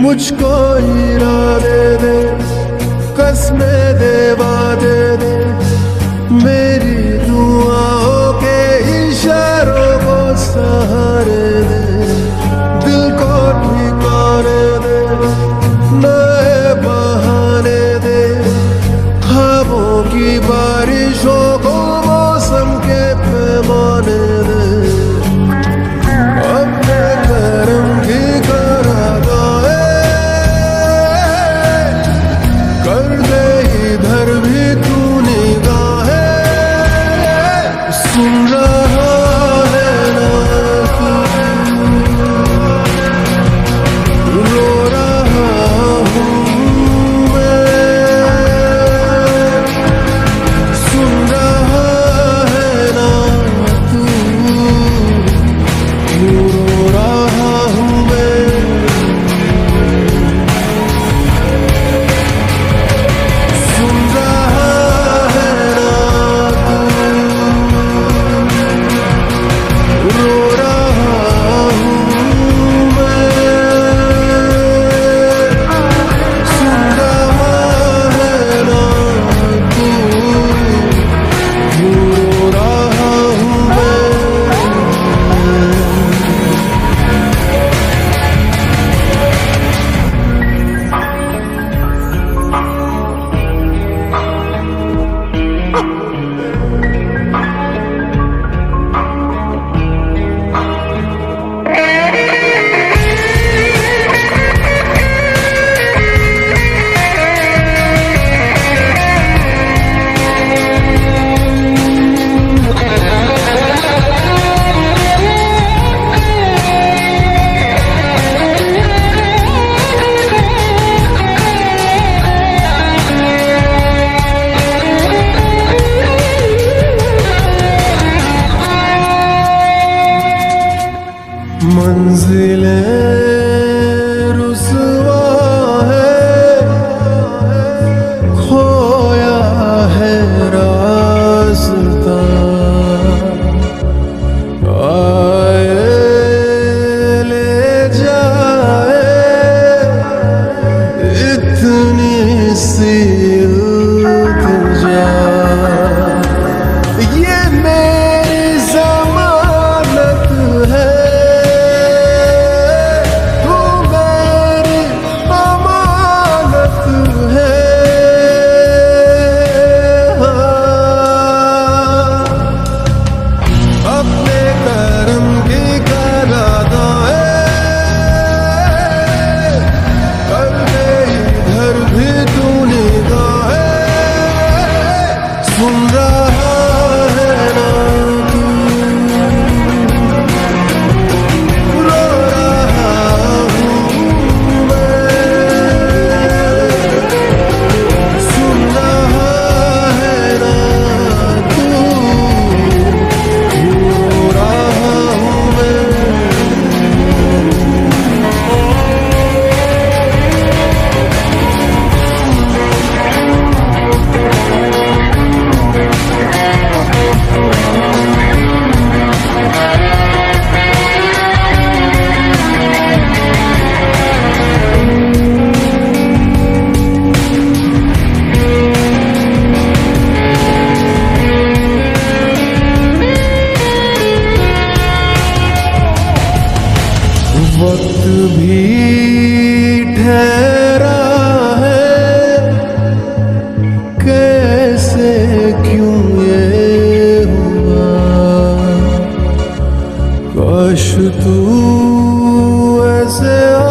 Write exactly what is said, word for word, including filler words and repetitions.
मुझको इरादे दे, कसमें दे, वादे दे, मेरी दुआओं के इशारों को सहारे दे, दिल को ठिकाने दे, नए बहाने दे, ख्वाबों की बारिशों को मौसम के पैमाने दे, अपने करम की करादाए कर दे इधर भी तू निगाहें, सुन रहा है ना तू, रो रहा हूँ मैं, सुन रहा है ना तू, रो रहा हूँ मैं, सुन रहा है ना तू, रो रहा हूँ मैं, सुन रहा है ना तू, रो रहा हूँ मैं। मंजिलें रुसवा है, खोया है रास्ता, आए ले जाए इतनी सी इल्तिजा, ये मेरी ज़मानत है, सुन रहा है ना तू, रो रहा हूँ मैं, सुन रहा है ना तू, रो रहा हूँ मैं। वक्त भी ठहरा है, कैसे क्यों ये हुआ, काश तू ऐसे